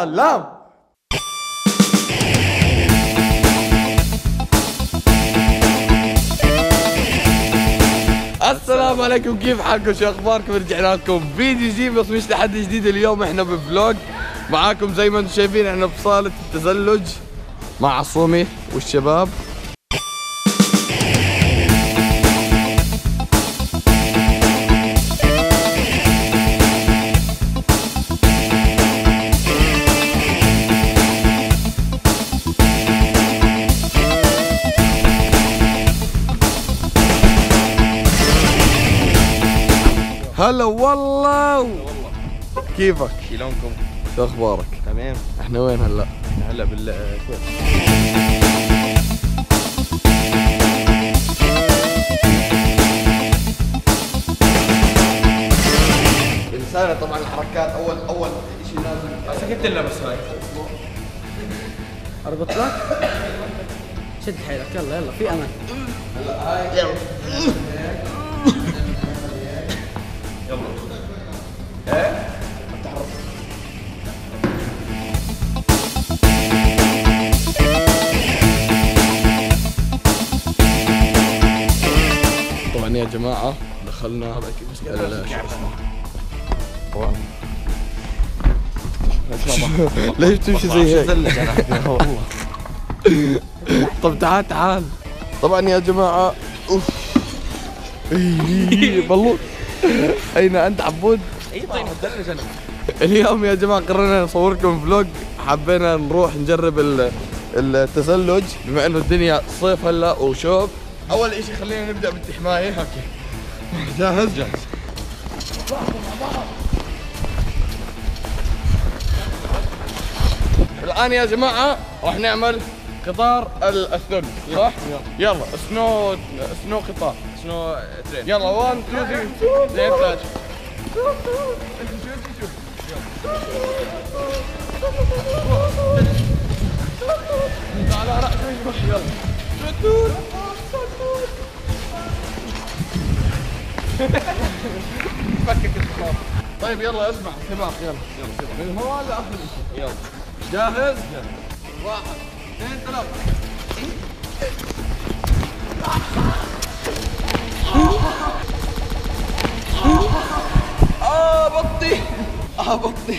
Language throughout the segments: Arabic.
سلام. السلام عليكم، كيف حالكم؟ شو اخباركم؟ رجعنا لكم فيديو جديد بس مش تحدي جديد. اليوم احنا بفلوج معاكم زي ما انتم شايفين. احنا بصالة التزلج مع عصومي والشباب. هلا والله. كيفك؟ شلونكم؟ شو اخبارك؟ تمام. احنا وين هلا؟ احنا هلا بالكويت. انسانة طبعا الحركات اول شيء لازم سكت لنا بس هاي. اربط لك؟ شد حيلك، يلا يلا في امل. هلا هاي يلا ايه؟ طبعا يا جماعة دخلنا ليش تمشي زي هيك؟ والله. طب تعال طبعا يا جماعة. اوف بلوط. اين انت عبود؟ اي طيب دلج انا. اليوم يا جماعة قررنا نصور لكم فلوج. حبينا نروح نجرب التزلج بما انه الدنيا صيف هلا وشوب. اول اشي خلينا نبدأ بالتحماية. اوكي جاهز؟ جاهز. الآن يا جماعة راح نعمل قطار الثلج صح؟ يلا سنو قطار. شنو ترين؟ يلا 1 2 3 زين ثلاث. لا شوي يلا شتور. فكك الخلاص. طيب يلا اسمع سباق. يلا سباق من هون لاخر شيء. يلا جاهز؟ واحد اثنين ثلاثة. بطي بطي.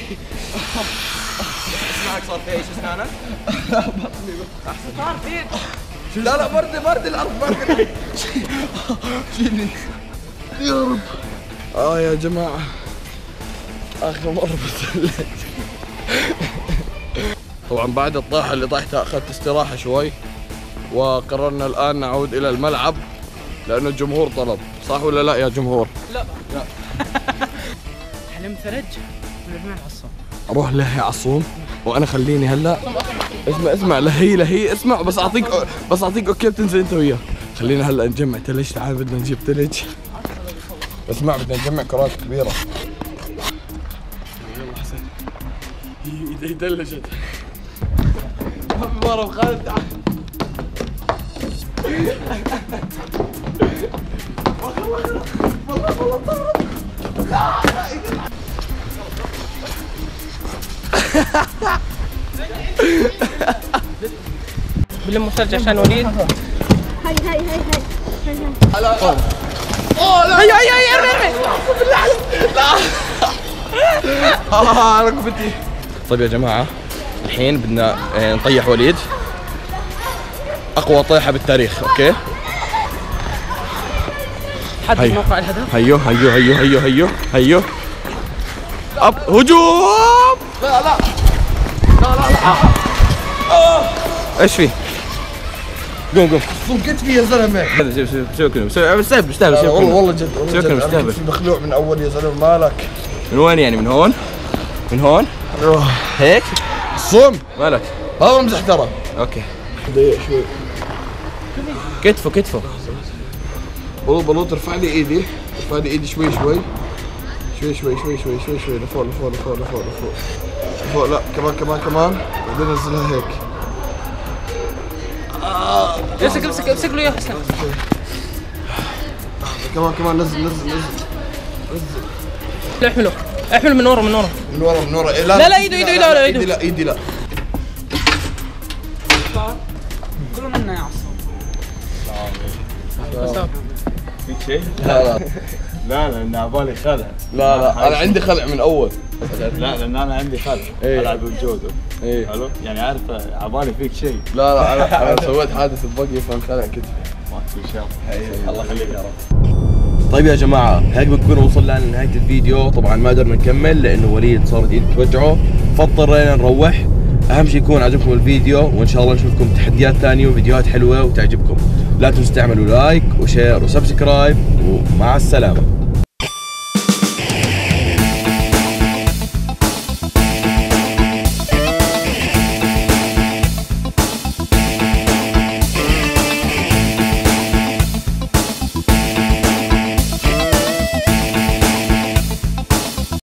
اسمعك صار في ايش اسنانك؟ بطني احسن. صار فين؟ لا برد الارض برد. شيلني يا رب. يا جماعة اخر مرة بتثلج. طبعا بعد الطاحة اللي طحتها اخذت استراحة شوي وقررنا الان نعود الى الملعب لانه الجمهور طلب. صح ولا لا يا جمهور؟ لا حلم ثلج ونروح عصام. اروح لهي عصوم وانا خليني هلا. اسمع لهي اسمع بس اعطيك اوكي بتنزل انت وياه. خلينا هلا نجمع ثلج. تعال بدنا نجيب ثلج. اسمع بدنا نجمع كرات كبيرة. يلا حسن ايدي دلجت. مرة خالد تعال. والله بلم ثلج عشان وليد. هاي هي ارمي بالله عليك لا. ركبتي. طيب يا جماعة الحين بدنا نطيح وليد. أقوى طيحة بالتاريخ. أوكي حدد موقع الهدف. هيو أب هجوم. لا ايش في؟ قوم كتفي يا زلمه. هذا سوي مستهبل. والله جد مخلوع من اول يا زلمه. مالك؟ من وين يعني؟ من هون هيك صم. مالك؟ هذا امزح ترى. اوكي ضيق شوي. كتفه بلوط. ارفع لي ايدي شوي لفوق. لا كمان بعدين نزلها هيك. امسك له يا حسن. كمان نزل احمله. احمل من ورا من ورا من ورا من ورا. لا لا ايده ايده ايده ايدي لا ايدي لا. كله منا يا عصام. فيك شيء؟ لا لا لا لان عبالي خلع. لا لا انا عندي خلع من اول. لا لان انا عندي خلع. إيه. العب بالجودو. ايه حلو؟ يعني عارف عبالي فيك شيء. لا لا انا سويت حادث ببقي فانخلع كتفي. ما تسوي شر. الله يخليك يا رب. طيب يا جماعة هيك بنكون وصلنا لنهاية الفيديو. طبعا ما قدرنا نكمل لأنه وليد صارت ايده توجعه فاضطرينا نروح. أهم شيء يكون عجبكم الفيديو وإن شاء الله نشوفكم تحديات ثانية وفيديوهات حلوة وتعجبكم. لا تنسوا تعملوا لايك وشير وسبسكرايب ومع السلامة.